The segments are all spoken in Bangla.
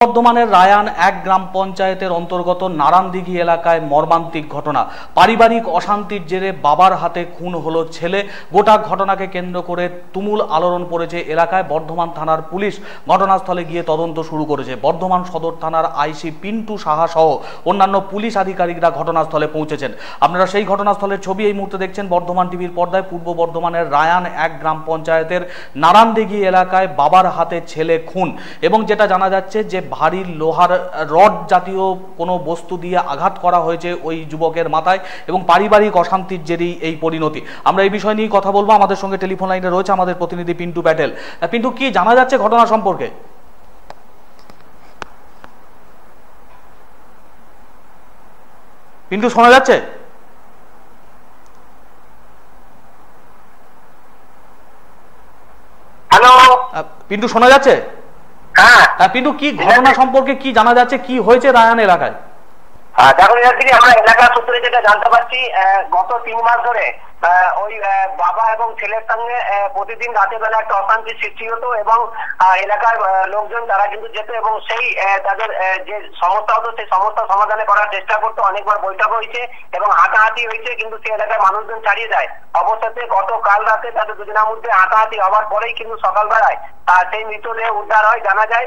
বর্ধমানের রায়ান এক গ্রাম পঞ্চায়েতের অন্তর্গত নারায়ণদিঘি এলাকায় মর্মান্তিক ঘটনা। পারিবারিক অশান্তির জেরে বাবার হাতে খুন হলো ছেলে। গোটা ঘটনাকে কেন্দ্র করে তুমুল আলোড়ন পড়েছে এলাকায়। বর্ধমান থানার পুলিশ ঘটনাস্থলে গিয়ে তদন্ত শুরু করেছে। বর্ধমান সদর থানার আইসি পিন্টু সাহা সহ অন্যান্য পুলিশ আধিকারিকরা ঘটনাস্থলে পৌঁছেছেন। আপনারা সেই ঘটনাস্থলের ছবি এই মুহূর্তে দেখছেন বর্ধমান টিভির পর্দায়। পূর্ব বর্ধমানের রায়ান এক গ্রাম পঞ্চায়েতের নারায়ণদিঘি এলাকায় বাবার হাতে ছেলে খুন, এবং যেটা জানা যাচ্ছে যে ভারী লোহার রড জাতীয় কোনো বস্তু দিয়ে আঘাত করা হয়েছে ওই যুবকের মাথায়, এবং পারিবারিক অশান্তির জেরেই এই পরিণতি। আমরা এই বিষয় নিয়ে কথা বলবো। আমাদের সঙ্গে টেলিফোন লাইনে রয়েছে আমাদের প্রতিনিধি পিন্টু প্যাটেল। পিন্টু, কি জানা যাচ্ছে ঘটনা সম্পর্কে? পিন্টু, শোনা যাচ্ছে? হ্যালো পিন্টু, শোনা যাচ্ছে? হ্যাঁ পিন্টু, কি ঘটনা সম্পর্কে কি জানা যাচ্ছে, কি হয়েছে রায়ান এলাকায়? দেখুন, আমরা এলাকা সূত্রে যেটা জানতে পারছি, গত 3 মাস ধরে ওই বাবা এবং ছেলের সঙ্গে প্রতিদিন রাতের বেলা একটা অশান্তির সৃষ্টি হতো, এবং এলাকার লোকজন তারা কিন্তু যেত এবং সেই তাদের যে সমস্যা হতো সেই সমস্যা সমাধানে করার চেষ্টা করতো। অনেকবার বৈঠক হয়েছে এবং হাতাহাতি হয়েছে, কিন্তু সেই এলাকার মানুষজন ছাড়িয়ে যায়। অবশেষে গতকাল রাতে তাদের দুজনের মধ্যে হাতাহাতি হওয়ার পরেই কিন্তু সকালবেলায় সেই মৃতদেহ উদ্ধার হয়। জানা যায়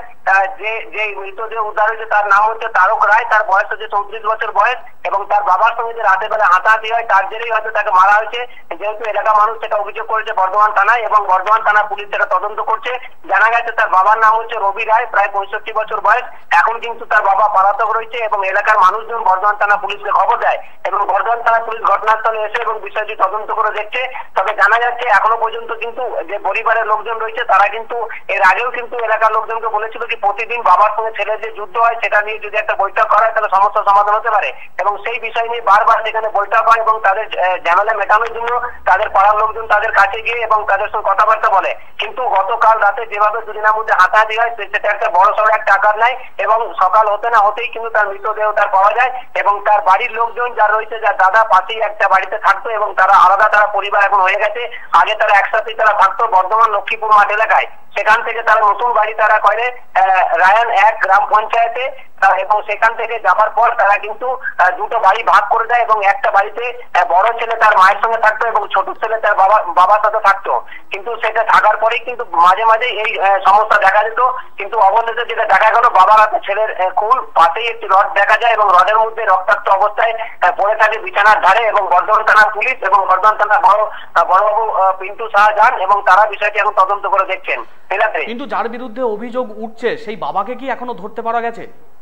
যে মৃতদেহ উদ্ধার হয়েছে তার নাম হচ্ছে তারক রায়। তার বয়স হচ্ছে 34 বছর বয়স, এবং তার বাবার সঙ্গে যে রাতের বেলা হাতাহাতি হয় তার জেরেই হয়তো তাকে মারা হয়েছে। যেহেতু এলাকার মানুষ সেটা অভিযোগ করেছে বর্ধমান থানায়, এবং বর্ধমান থানা পুলিশ সেটা তদন্ত করছে। জানা গেছে তার বাবার নাম হচ্ছে রবি রায়, প্রায় 65 বছর বয়স। এখন কিন্তু তার বাবা পলাতক রয়েছে, এবং এলাকার মানুষজন বর্ধমান থানা পুলিশকে খবর দেয়, এবং বর্ধমান থানা পুলিশ ঘটনাস্থলে এসে এবং বিষয়টি তদন্ত করে দেখছে। তবে জানা যাচ্ছে এখনো পর্যন্ত কিন্তু যে পরিবারের লোকজন রয়েছে তারা কিন্তু এর আগেও কিন্তু এলাকার লোকজনকে বলেছিল যে প্রতিদিন বাবার সঙ্গে ছেলের যে যুদ্ধ হয় সেটা নিয়ে যদি একটা বৈঠক করা হয় তাহলে সমস্যার সমাধান হতে পারে, এবং সেই বিষয় নিয়ে বারবার সেখানে বৈঠক হয় এবং তাদের ঝামেলা মেটানোর জন্য তাদের পাড়ার লোকজন তাদের কাছে গিয়ে এবং তাদের সঙ্গে কথাবার্তা বলে। কিন্তু গতকাল রাতে যেভাবে দুদিনের মধ্যে হাতাহাতি হয় সেটা একটা বড় সড়ো একটা আকার নেয়, এবং সকাল হতে না হতেই কিন্তু তার মৃতদেহ তার পাওয়া যায়। এবং তার বাড়ির লোকজন যা রয়েছে, যার দাদা পাশেই একটা বাড়িতে থাকতো, এবং তারা আলাদা তারা পরিবার এখন হয়ে গেছে। আগে তারা একসাথেই তারা থাকতো বর্ধমান লক্ষ্মীপুর মাঠ এলাকায়। সেখান থেকে তারা নতুন বাড়ি তারা করে রায়ান এক গ্রাম পঞ্চায়েতে, এবং সেখান থেকে যাবার পর তারা কিন্তু দুটো বাড়ি ভাগ করে দেয়, এবং একটা বাড়িতে বড় ছেলে তার মায়ের সঙ্গে থাকতো এবং ছোট ছেলে তার বাবার সাথে থাকতো। কিন্তু সেটা থাকার পরেই কিন্তু মাঝে মাঝে এই সমস্যা দেখা যেত। কিন্তু অবশেষে যেটা দেখা গেল, বাবার হাতে ছেলের খুন, পাশেই একটি রড দেখা যায় এবং রডের মধ্যে রক্তাক্ত অবস্থায় পড়ে থাকে বিছানার ধারে। এবং বর্ধমান থানা পুলিশ এবং বর্ধমান থানা বড়বাবু পিন্টু সাহা যান, এবং তারা বিষয়টি এখন তদন্ত করে দেখছেন। কিন্তু যার বিরুদ্ধে অভিযোগ উঠছে সেই বাবাকে কি এখনো ধরতে পারা গেছে?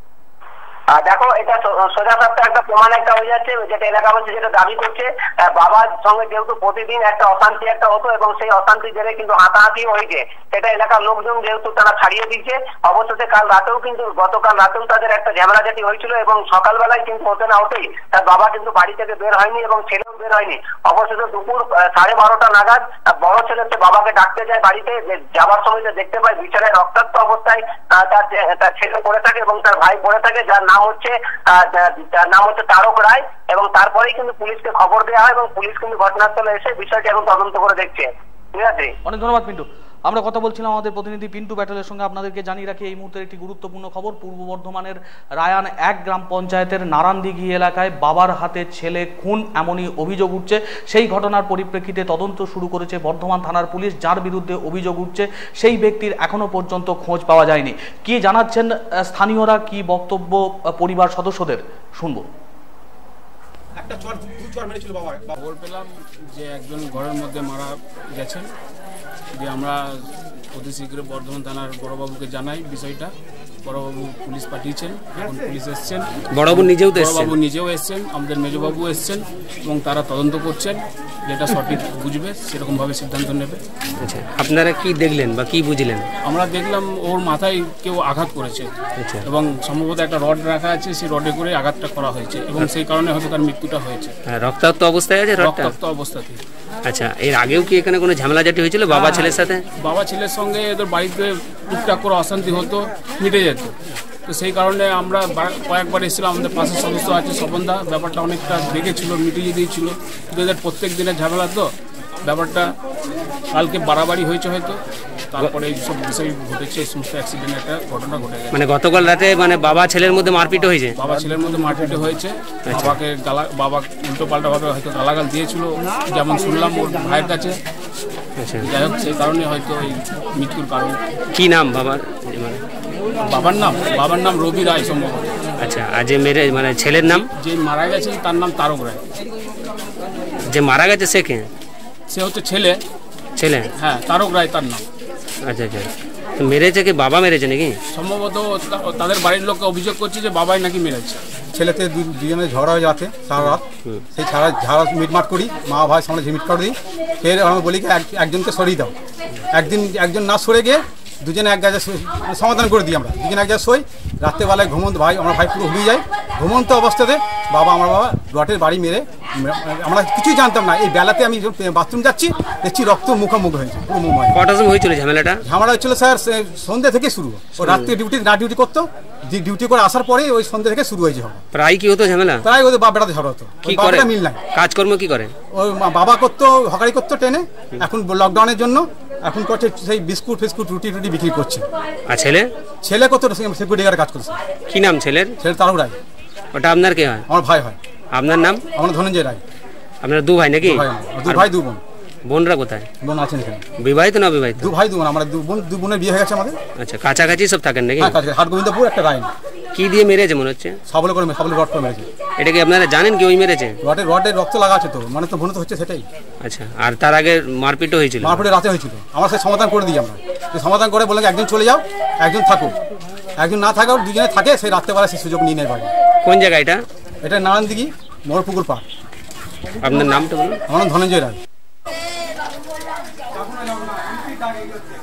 দেখো, এটা সোজা সাপটা একটা প্রমাণ একটা হয়ে যাচ্ছে, যেটা এলাকাবাসী যেটা দাবি করছে। বাবার সঙ্গে যেহেতু প্রতিদিন একটা অশান্তি একটা হতো, এবং সেই অশান্তি জেরে কিন্তু হাতাহাতি হয়েছে, সেটা এলাকার লোকজন যেহেতু তারা ছাড়িয়ে দিচ্ছে। অবশেষে কাল রাতেও কিন্তু গতকাল রাতেও তাদের একটা ঝামেলাঝাটি হয়েছিল, এবং সকালবেলায় কিন্তু হতে না হতেই তার বাবা কিন্তু বাড়ি থেকে বের হয়নি এবং ছেলেও বের হয়নি। অবশেষে দুপুর 12:30 নাগাদ বড় ছেলে বাবাকে ডাকতে যায় বাড়িতে। যাবার সময় দেখতে পায় বিছানায় রক্তাক্ত অবস্থায় তার ছেলে পড়ে থাকে এবং তার ভাই পড়ে থাকে, যার নাম হচ্ছে তারক রায়। এবং তারপরেই কিন্তু পুলিশকে খবর দেওয়া হয়, এবং পুলিশ কিন্তু ঘটনাস্থলে এসে বিষয়টি এখন তদন্ত করে দেখছে। ঠিক আছে, অনেক ধন্যবাদ পিন্টু। আমরা কথা বলছিলাম আমাদের প্রতিনিধি পিন্টু প্যাটেলের সঙ্গে। আপনাদেরকে জানিয়ে রাখি এই মুহূর্তে একটি গুরুত্বপূর্ণ খবর। পূর্ব বর্ধমানের রায়ান এক গ্রাম পঞ্চায়েতের নারায়ণদিঘি এলাকায় বাবার হাতে ছেলে খুন এমনই অভিযোগ উঠছে। সেই ঘটনার পরিপ্রেক্ষিতে তদন্ত শুরু করেছে বর্ধমান থানার পুলিশ। যার বিরুদ্ধে অভিযোগ উঠছে সেই ব্যক্তির এখনো পর্যন্ত খোঁজ পাওয়া যায়নি। কি জানাচ্ছেন স্থানীয়রা, কি বক্তব্য পরিবার সদস্যদের, শুনবো। একটা চর মেরেছিল বাবা। খবর পেলাম যে একজন ঘরের মধ্যে মারা গেছেন, যে আমরা অতি শীঘ্র বর্ধমান থানার বড়বাবুকে জানাই বিষয়টা। বড়বাবু পুলিশ পাঠিয়েছেন, এখন পুলিশ এসছেন, বড়বাবু নিজেও এসছেন, আমাদের মেজবাবু এসছেন, এবং তারা তদন্ত করছেন। যেটা সঠিক বুঝবে সেরকমভাবে সিদ্ধান্ত নেবে। আচ্ছা, আপনারা কি দেখলেন বা কি বুঝলেন? আমরা দেখলাম ওর মাথায় কেউ আঘাত করেছে, এবং সম্ভবত একটা রড রাখা আছে, সেই রডে করে আঘাতটা করা হয়েছে, এবং সেই কারণে হয়তো তার মৃত্যুটা হয়েছে। রক্তাক্ত অবস্থায় আছে? রক্তাক্ত অবস্থাতে। আচ্ছা, এর আগেও কি এখানে কোনো ঝামেলাঝাটি হয়েছিল বাবা ছেলের সাথে? বাবা ছেলের সঙ্গে এদের বাড়িতে টুকটাক করে অশান্তি হতো, মিটে যেত। তো সেই কারণে আমরা কয়েকবার এসেছিলাম, আমাদের পাশের সদস্য আছে স্বপনদা, ব্যাপারটা অনেকটা দেখেছিল, মিটিয়ে দিয়েছিল। কিন্তু এদের প্রত্যেক দিনের ঝামেলা তো ব্যাপারটা কালকে বাড়াবাড়ি হয়েছে হয়তো, তারপরে এইসব বিষয় ঘটেছে, এই সমস্ত অ্যাক্সিডেন্ট একটা ঘটনা ঘটে গেছে। মানে গতকাল রাতে মানে বাবা ছেলের মধ্যে মারপিট হয়েছে? বাবা ছেলের মধ্যে মারপিট হয়েছে। বাবাকে বাবা উল্টো পাল্টা ভাবে হয়তো গালাগাল দিয়েছিল, যেমন শুনলাম ওর ভাইয়ের কাছে। আচ্ছা, যাই হোক, সেই কারণে হয়তো এই মৃত্যুর কারণ। কি নাম বাবার? বাবার নাম রবি রায় সম্ভবত। আচ্ছা, আর যে মেরে মানে ছেলের নাম? যে মারা গেছে তার নাম তারক রায়। যে মারা গেছে সে কে? সে হচ্ছে ছেলে। হ্যাঁ, তারক রায় তার নাম। আচ্ছা আচ্ছা, তো মেরেছে কি বাবা মেরেছে নাকি? সম্ভবত তাদের বাড়ির লোককে অভিযোগ করছে যে বাবাই নাকি মেরেছে। ছেলেতে দুজনে ঝগড়া হয়ে যাচ্ছে সারা রাত। সেই ঝাড়া মিটমাট করি, মা ভাই সামনে ঝিমিট করে দিই। ফের আমি বলি একজনকে সরিয়ে দাও। একজন না সরে গিয়ে দুজনে এক জায়গায় সমাধান করে দিই। আমরা দুজনে এক জায়গায় সই। রাত্রেবেলায় ঘুমন্ত ভাই, আমার ভাই পুরো ঘুমিয়ে যায়। ঘুমন্ত অবস্থাতে আমার বাবা রটের বাড়ি মেরে, আমরা কিছুই জানতাম না। এই বেলাতে আমি বাথরুম যাচ্ছি, দেখছি রক্ত মুখোমুখ হয়েছে, পুরো মুখ। কটার সময় হয়েছিল ঝামেলাটা? ঝামেলা হচ্ছিল স্যার সন্ধ্যা থেকে শুরু। ও রাত্রে ডিউটি করতো, ডিউটি করে আসার পরে ওই সন্ধ্যা থেকে শুরু হয়েছে। প্রায় কি হতো ঝামেলা? প্রায় ওদের বাপ বেটাতে ঝগড়া হতো। কি করে মিল নাই, কাজকর্ম কি করে? ওই বাবা করতো, হকারি করতো ট্রেনে। এখন লকডাউনের জন্য এখন করছে সেই বিস্কুট ফিস্কুট রুটি বিক্রি করছে। আর ছেলে করতো সিকিউরিটি গার্ডে কাজ করছে। কি নাম ছেলের? তারক রায়। ওটা আপনার কে হয়? আমার ভাই হয়। আপনার নাম? আমার ধনঞ্জয় রায়। আপনার দু ভাই নাকি? দু ভাই দু বোন। বোনরা কোথায়? বোন আছেন এখানে। বিবাহিত না অবিবাহিত? দু ভাই দু বোন। আমরা দু বোনের বিয়ে হয়ে গেছে আমাদের। আচ্ছা, কাছাকাছি সব থাকেন নাকি? হাট গোবিন্দপুর, একটা রায়। কি দিয়ে মেরেছে মনে হচ্ছে? সবলে রড করে মেরেছে। এটা কি আপনারা জানেন কি ওই মেরেছে? রডে রক্ত লাগা আছে তো, মানে তো মনে তো হচ্ছে সেটাই। আচ্ছা, আর তার আগে মারপিটও হয়েছিল? মারপিটে রাতে হয়েছিল। আমার সাথে সমাধান করে দিই আমরা। সমাধান করে বললাম একজন চলে যাও, একজন থাকুক। একজন না থাকাও দুজনে থাকে, সেই রাত্রেবেলা সেই সুযোগ নিয়ে নেয় বাড়ি। কোন জায়গা এটা? এটা নারায়ণদিঘি মোড়পুকুর পাড়। আপনার নামটা বলুন। আমার নাম ধনঞ্জয় রায়।